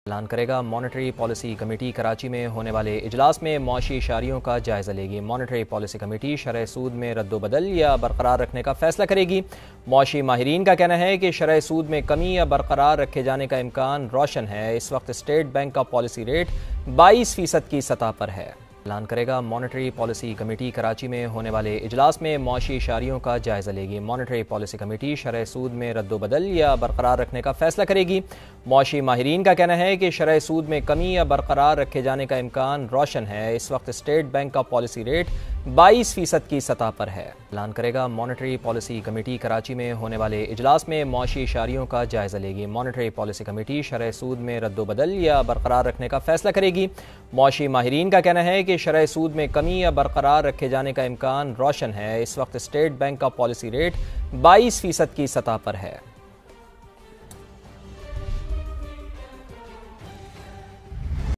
اعلان کرے گا۔ مانیٹری پالیسی کمیٹی کراچی میں ہونے والے اجلاس میں معاشی اشاریوں کا جائزہ لے گی۔ مانیٹری پالیسی کمیٹی شرح سود میں رد و بدل یا برقرار رکھنے کا فیصلہ کرے گی۔ معاشی ماہرین کا کہنا ہے کہ شرح سود میں کمی یا برقرار رکھے جانے کا امکان روشن ہے۔ اس وقت اسٹیٹ بینک کا پالیسی ریٹ 22% کی سطح پر ہے۔ اعلان کرے گا۔ مانیٹری پالیسی کمیٹی کراچی میں ہونے والے اجلاس میں معاشی اشاریوں کا جائزہ لے گی۔ مانیٹری پالیسی کمیٹی شرح سود میں رد و بدل یا برقرار رکھنے کا فیصلہ کرے گی۔ معاشی ماہرین کا کہنا ہے کہ شرح سود میں کمی یا برقرار رکھے جانے کا امکان روشن ہے۔ اس وقت اسٹیٹ بینک کا پالیسی ریٹ 22% کی سطح پر ہے۔ اعلان کرے گا۔ مانیٹری پالیسی کمیٹی کراچی میں ہونے والے اجلاس میں معاشی اشاریوں کا جائزہ لے گی۔ مانیٹری پالیسی کمیٹی شرح سود میں رد و بدل یا برقرار رکھنے کا فیصلہ کرے گی۔ معاشی ماہرین کا کہنا ہے کہ شرح سود میں کمی یا برقرار رکھے جانے کا امکان روشن ہے۔ اس وقت اسٹیٹ بینک کا پالیسی ریٹ 22% کی سطح پر ہے۔